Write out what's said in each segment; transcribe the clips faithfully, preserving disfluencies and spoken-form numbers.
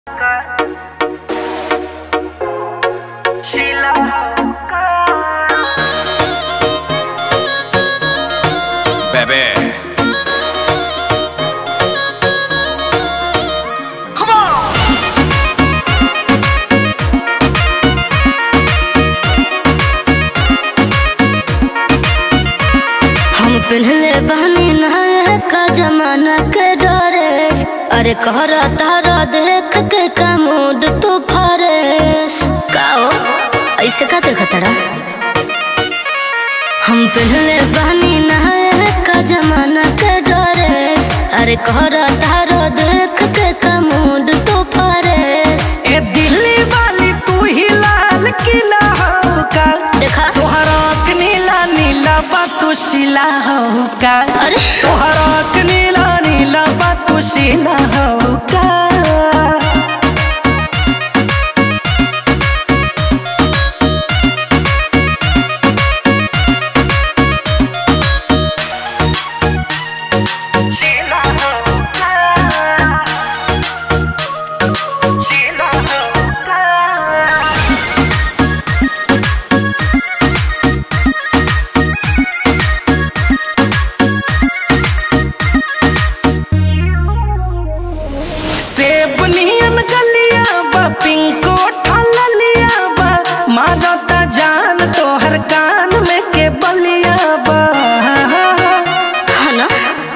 Baby, come on. हम पहले बहनी नहाए का जमाना के डरेस, अरे कहरा तारा देख के का मूड तू फरेस काओ ऐसे का देखा तड़ा। हम पहले बहनी नहाए का जमाना के डरेस, अरे कहरा तारा देख के का मूड तू फरेस। ए दिल्ली वाली तू ही लाल किला हो का, देखा तोहरा नीला नीला बातू शिला हो का, अरे तोहरा नीला नीला बातू शिला हो का। पिंको ठाला लिया बा, मारता जान तोहर कान में के बलिया बा। ना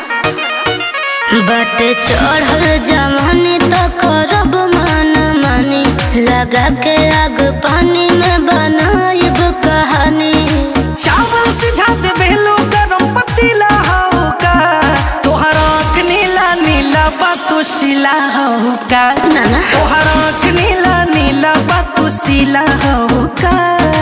बाटे चढ़ल जवानी तो करब मन मानी, लगा के आग पानी में बनाइब कहानी। चावल सिझा दे बेलो गरम पतीला हो का, तोहरा नीला नीला बातू शिला हो का, नाना तोहरा नीला नीला बातू शिला हो का।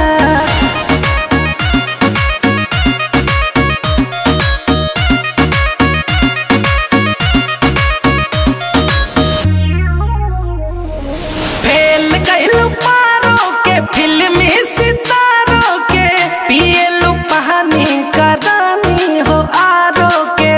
फेल गइलू पारो के फिल्मी सितारों के, पियलू पानी का रानी हो आरो के।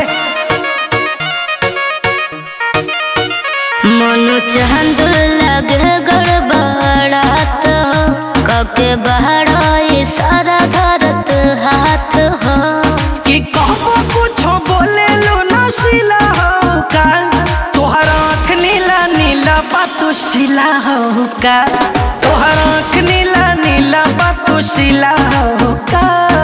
मनु चांद लगे गड़बड़ात हो, कके बहरा सारा धरत हाथ हो। कि कहबो कुछो बोले लो नशीला हो का, तोहरा नीला नीला बातू शिला हो का, तोहरा नीला नीला बातू शिला हो का।